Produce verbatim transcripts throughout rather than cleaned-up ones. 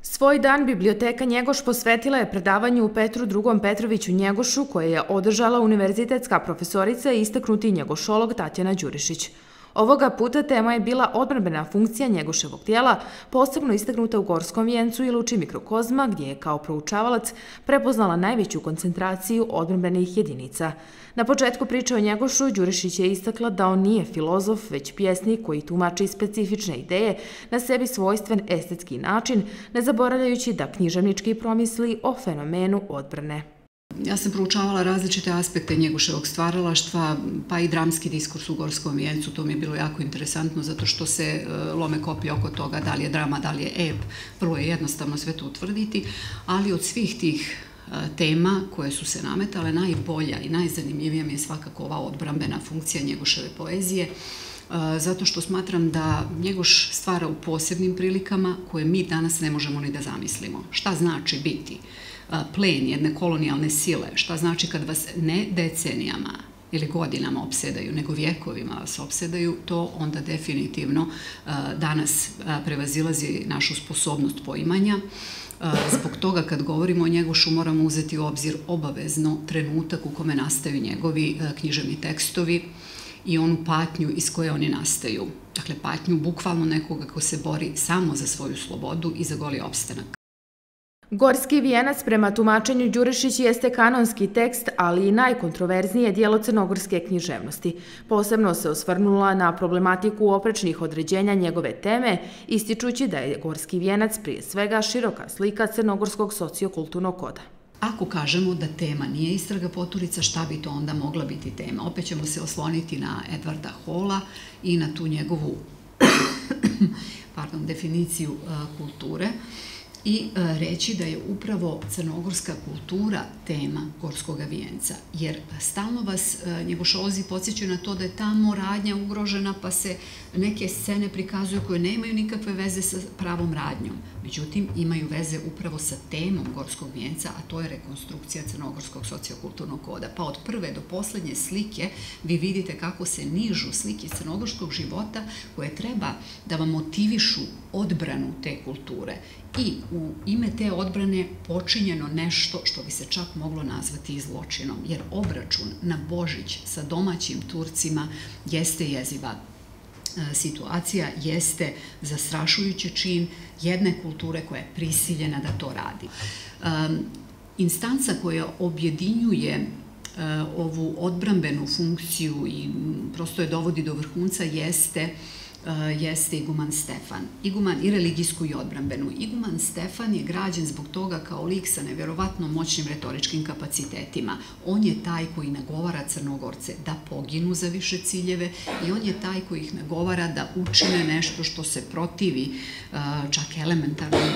Svoj dan biblioteka Njegoš posvetila je predavanju u Petru drugom Petroviću Njegošu koje je održala univerzitetska profesorica i istaknuti njegošolog Tatjana Đurišić. Ovoga puta tema je bila odbrambena funkcija Njegoševog tijela, posebno istaknuta u Gorskom vijencu i luči mikrokozma, gdje je kao proučavalac prepoznala najveću koncentraciju odbrambenih jedinica. Na početku priče o Njegošu, Đurišić je istakla da on nije filozof, već pjesnik koji tumači specifične ideje na sebi svojstven estetski način, ne zaboravljajući da književnički promisli o fenomenu odbrane. Ja sam proučavala različite aspekte Njegoševog stvaralaštva, pa i dramski diskurs u Gorskom vijencu. To mi je bilo jako interesantno zato što se lome koplje oko toga da li je drama, da li je ep. Vrlo je jednostavno sve to utvrditi, ali od svih tih tema koje su se nametale, najbolja i najzanimljivija mi je svakako ova odbrambena funkcija Njegoševe poezije, zato što smatram da Njegoš stvara u posebnim prilikama koje mi danas ne možemo ni da zamislimo. Šta znači biti plen jedne kolonijalne sile, šta znači kad vas ne decenijama ili godinama opsedaju, nego vjekovima vas opsedaju, to onda definitivno danas prevazilazi našu sposobnost poimanja. Zbog toga kad govorimo o Njegošu moramo uzeti u obzir obavezno trenutak u kome nastaju njegovi književni tekstovi i onu patnju iz koje oni nastaju. Dakle, patnju bukvalno nekoga ko se bori samo za svoju slobodu i za goli opstanak. Gorski vijenac prema tumačenju Đurišić jeste kanonski tekst, ali i najkontroverznije dijelo crnogorske književnosti. Posebno se osvrnula na problematiku oprečnih određenja njegove teme, ističući da je Gorski vijenac prije svega široka slika crnogorskog sociokulturnog koda. Ako kažemo da tema nije Istraga poturica, šta bi to onda mogla biti tema? Opet ćemo se osloniti na Edvarda Hola i na tu njegovu pardon, definiciju kulture i reći da je upravo crnogorska kultura tema Gorskog vijenca, jer stalno vas njegošolozi podsjećaju na to da je tamo radnja ugrožena, pa se neke scene prikazuju koje nemaju nikakve veze sa pravom radnjom. Međutim, imaju veze upravo sa temom Gorskog vijenca, a to je rekonstrukcija crnogorskog sociokulturnog koda. Pa od prve do poslednje slike vi vidite kako se nižu slike crnogorskog života koje treba da vam motivišu odbranu te kulture. I u ime te odbrane počinjeno nešto što bi se čak moglo nazvati i zločinom, jer obračun na Božić sa domaćim Turcima jeste jeziva situacija, jeste zastrašujući čin jedne kulture koja je prisiljena da to radi. Instanca koja objedinjuje ovu odbrambenu funkciju i prosto je dovodi do vrhunca jeste jeste Iguman Stefan. Iguman i religijsku i odbrambenu. Iguman Stefan je građen zbog toga kao lik sa nevjerovatno moćnim retoričkim kapacitetima. On je taj koji nagovara Crnogorce da poginu za više ciljeve i on je taj koji ih nagovara da učine nešto što se protivi čak elementarnom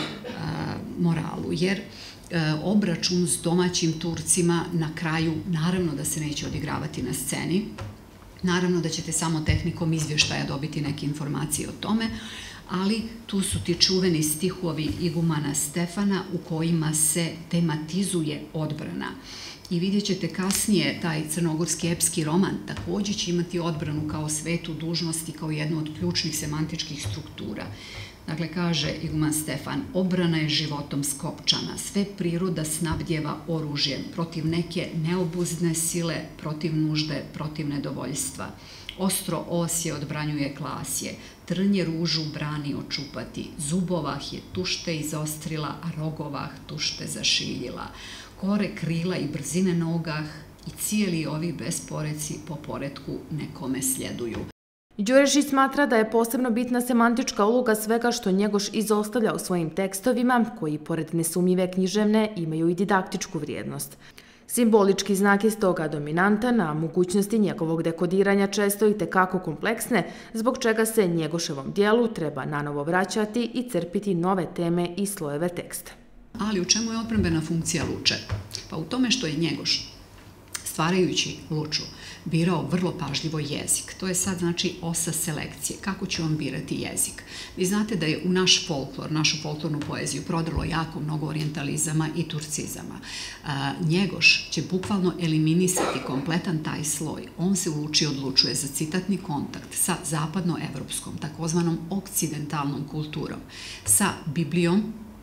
moralu, jer obračun s domaćim Turcima na kraju naravno da se neće odigravati na sceni. Naravno da ćete samo tehnikom izvještaja dobiti neke informacije o tome, ali tu su ti čuveni stihovi Igumana Stefana u kojima se tematizuje odbrana. I vidjet ćete kasnije taj crnogorski epski roman također će imati odbranu kao svetu dužnosti, kao jednu od ključnih semantičkih struktura. Dakle, kaže Iguman Stefan, obrana je životom skopčana, sve priroda snabdjeva oružjem, protiv neke neobuzdne sile, protiv nužde, protiv nedovoljstva. Ostro osje odbranjuje klasje, trnje ružu brani očupati, zubovah je tušte izostrila, a rogovah tušte zašiljila. Kore krila i brzine nogah i cijeli ovi besporeci po poretku nekome sljeduju. Đurišić smatra da je posebno bitna semantička uloga svega što Njegoš izostavlja u svojim tekstovima, koji pored nesumnjive književne imaju i didaktičku vrijednost. Simbolički znak je stoga dominantan, a mogućnosti njegovog dekodiranja često i tekako kompleksne, zbog čega se Njegoševom dijelu treba nanovo vraćati i crpiti nove teme i slojeve teksta. Ali u čemu je odbrambena funkcija Luče? Pa u tome što je Njegoš, stvarajući Luču, birao vrlo pažljivo jezik. To je sad znači osa selekcije. Kako će on birati jezik? Vi znate da je u naš folklor, našu folklornu poeziju prodrlo jako mnogo orijentalizama i turcizama. Njegoš će bukvalno eliminisati kompletan taj sloj. On se u Luči odlučuje za citatni kontakt sa zapadnoevropskom, takozvanom okcidentalnom kulturom, sa Biblijom,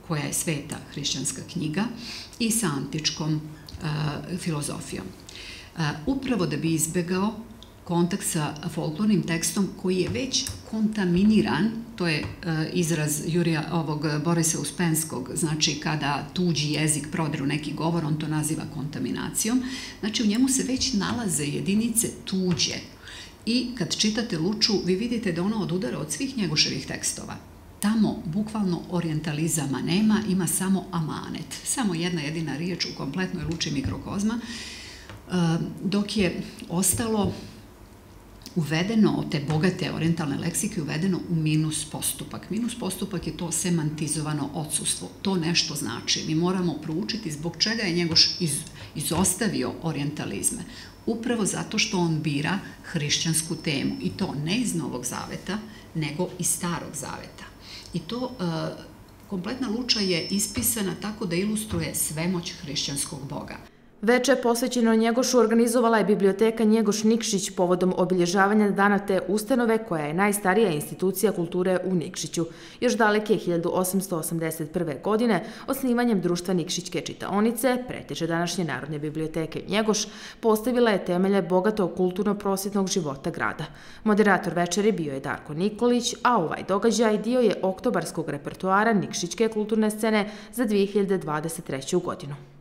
koja je sveta hrišćanska knjiga, i sa antičkom filozofijom. Upravo da bi izbegao kontakt sa folklornim tekstom koji je već kontaminiran, to je izraz Jurija ovog Borisa Uspenskog, znači kada tuđi jezik prodre u neki govor, on to naziva kontaminacijom, znači u njemu se već nalaze jedinice tuđe. I kad čitate Luču, vi vidite da ona odudara od svih Njegoševih tekstova. Tamo bukvalno orijentalizama nema, ima samo amanet. Samo jedna jedina riječ u kompletnoj Luči mikrokozma, dok je ostalo uvedeno od te bogate orijentalne leksike, uvedeno u minus postupak. Minus postupak je to semantizovano odsustvo. To nešto znači. Mi moramo proučiti zbog čega je Njegoš izostavio orijentalizme. Upravo zato što on bira hrišćansku temu. I to ne iz Novog Zaveta, nego iz Starog Zaveta. I to kompletna Luča je ispisana tako da ilustruje svemoć hrišćanskog Boga. Veče posvećeno Njegošu organizovala je biblioteka Njegoš Nikšić povodom obilježavanja dana te ustanove koja je najstarija institucija kulture u Nikšiću. Još daleke hiljadu osamsto osamdeset prve. godine osnivanjem društva Nikšićke čitaonice, preteže današnje Narodne biblioteke Njegoš, postavila je temelje bogatog kulturno-prosvetnog života grada. Moderator večeri bio je Darko Nikolić, a ovaj događaj dio je oktobarskog repertoara Nikšićke kulturne scene za dve hiljade dvadeset treću. godinu.